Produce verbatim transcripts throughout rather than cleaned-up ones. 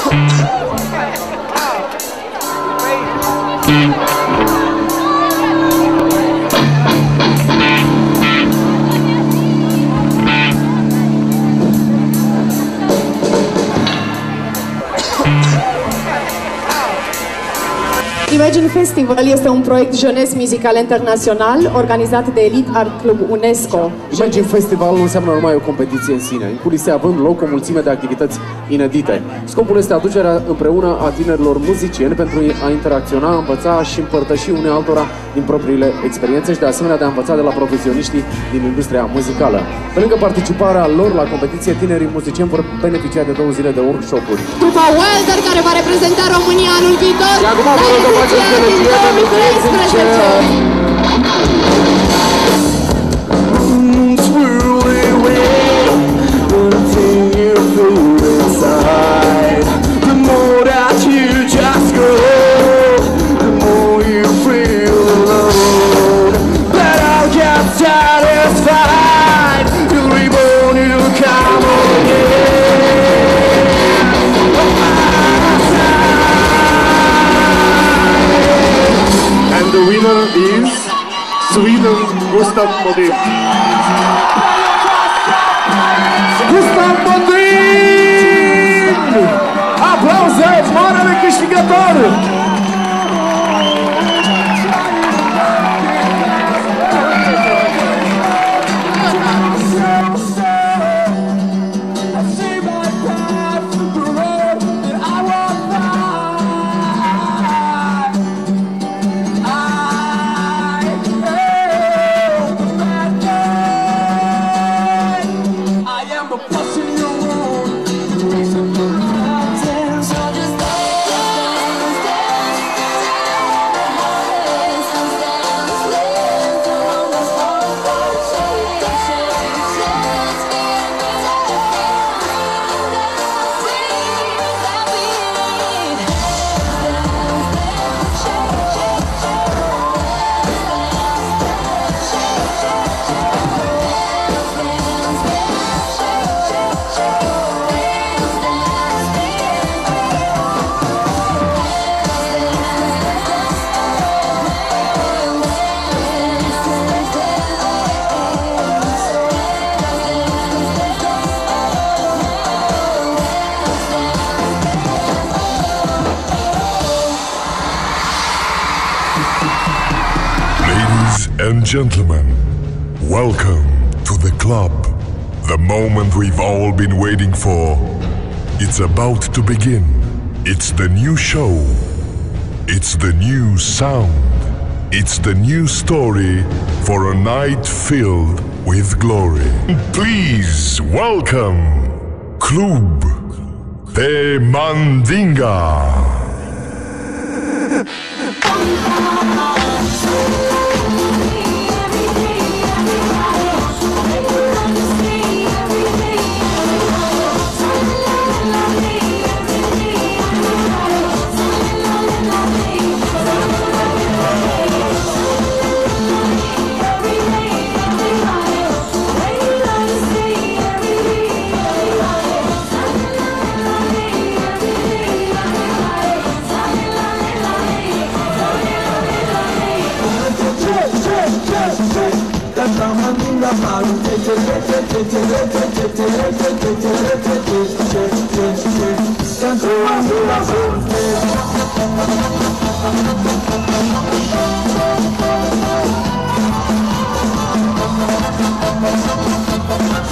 Imagine Festival este un proiect jeunesse musical internațional organizat de Elite Art Club UNESCO. Imagine Festival nu înseamnă numai o competiție în sine, în culise având loc o mulțime de activități inedite. Scopul este aducerea împreună a tinerilor muzicieni pentru a interacționa, învăța și împărtăși unei altora din propriile experiențe și de asemenea de a învăța de la profesioniștii din industria muzicală. Pe lângă participarea lor la competiție, tinerii muzicieni vor beneficia de două zile de workshop-uri. Trupa Wilder, care va reprezenta România anul viitor. Și acum vă rog să faceți gălăgie pentru că ei zic ce... Sweden, Gustav Modin. Gustav Modin! Aplauze, marele câștigător! and gentlemen, welcome to the club. The moment we've all been waiting for. It's about to begin. It's the new show. It's the new sound. It's the new story for a night filled with glory. Please welcome Club de Mandinga.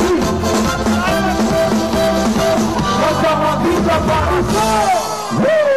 Woo!